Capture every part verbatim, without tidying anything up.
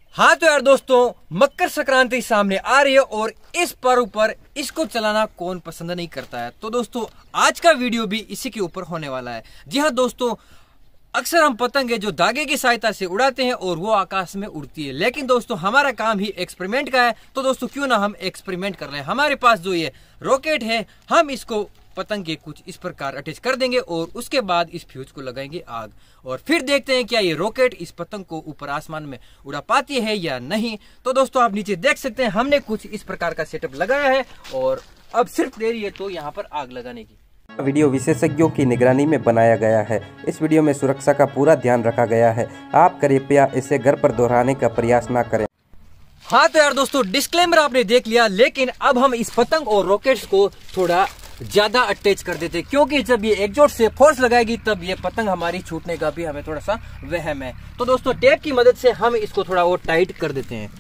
हाँ तो यार दोस्तों, मकर संक्रांति सामने आ रही है और इस पर्व पर इसको चलाना कौन पसंद नहीं करता है। तो दोस्तों आज का वीडियो भी इसी के ऊपर होने वाला है। जी हाँ दोस्तों, अक्सर हम पतंगे जो धागे की सहायता से उड़ाते हैं और वो आकाश में उड़ती है, लेकिन दोस्तों हमारा काम ही एक्सपेरिमेंट का है। तो दोस्तों क्यों ना हम एक्सपेरिमेंट कर रहे हैं। हमारे पास जो ये रॉकेट है, हम इसको पतंग के कुछ इस प्रकार अटैच कर देंगे और उसके बाद इस फ्यूज को लगाएंगे आग, और फिर देखते हैं क्या ये रॉकेट इस पतंग को ऊपर आसमान में उड़ा पाती है या नहीं। तो दोस्तों आप नीचे देख सकते हैं, हमने कुछ इस प्रकार का सेटअप लगाया है और अब सिर्फ देरी है तो यहाँ पर आग लगाने की। वीडियो विशेषज्ञों की निगरानी में बनाया गया है। इस वीडियो में सुरक्षा का पूरा ध्यान रखा गया है। आप कृपया इसे घर पर दोहराने का प्रयास न करें। हाँ तो यार दोस्तों, डिस्क्लेमर आपने देख लिया, लेकिन अब हम इस पतंग और रॉकेट्स को थोड़ा ज्यादा अटैच कर देते, क्योंकि जब ये एकजुट से फोर्स लगाएगी तब ये पतंग हमारी छूटने का भी हमें थोड़ा सा वहम है। तो दोस्तों टेप की मदद से हम इसको थोड़ा और टाइट कर देते हैं।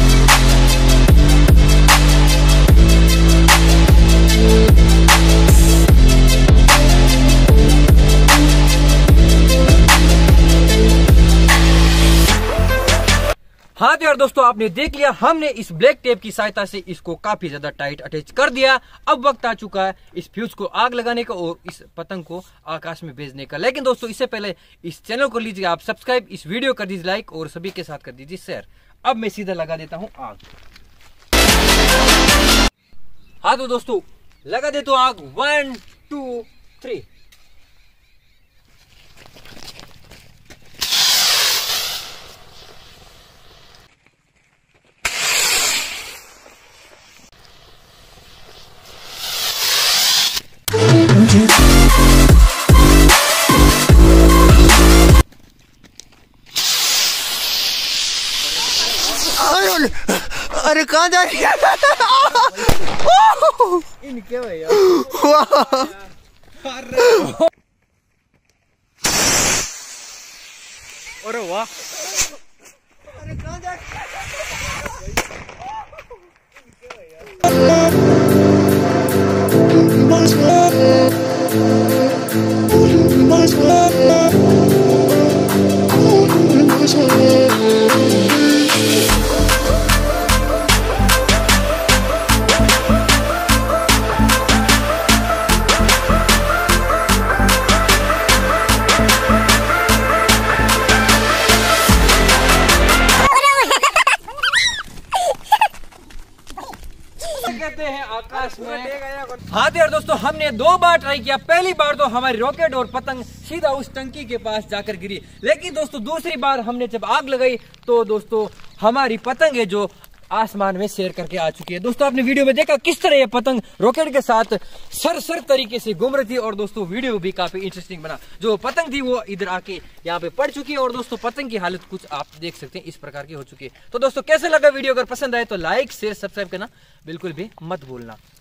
हाँ तो यार दोस्तों, आपने देख लिया, हमने इस ब्लैक टेप की सहायता से इसको काफी ज्यादा टाइट अटैच कर दिया। अब वक्त आ चुका है इस फ्यूज को आग लगाने का और इस पतंग को आकाश में भेजने का। लेकिन दोस्तों इससे पहले इस चैनल को लीजिए आप सब्सक्राइब, इस वीडियो कर दीजिए लाइक और सभी के साथ कर दीजिए शेयर। अब मैं सीधा लगा देता हूँ आग। हाँ तो दोस्तों लगा दे तो आग, वन टू थ्री। अरे कहाँ जा रही है? इनके भैया अरे वाह, अरे कहाँ जा रही है? कहते हैं आकाश में। हाँ तो यार दोस्तों, हमने दो बार ट्राई किया। पहली बार तो हमारी रॉकेट और पतंग सीधा उस टंकी के पास जाकर गिरी, लेकिन दोस्तों दूसरी बार हमने जब आग लगाई तो दोस्तों हमारी पतंग है जो आसमान में सैर करके आ चुकी है। दोस्तों आपने वीडियो में देखा किस तरह ये पतंग रॉकेट के साथ सर सर तरीके से घूम रही थी, और दोस्तों वीडियो भी काफी इंटरेस्टिंग बना। जो पतंग थी वो इधर आके यहाँ पे पड़ चुकी है, और दोस्तों पतंग की हालत कुछ आप देख सकते हैं इस प्रकार की हो चुकी है। तो दोस्तों कैसे लगा वीडियो? अगर पसंद आए तो लाइक शेयर सब्सक्राइब करना बिल्कुल भी मत भूलना।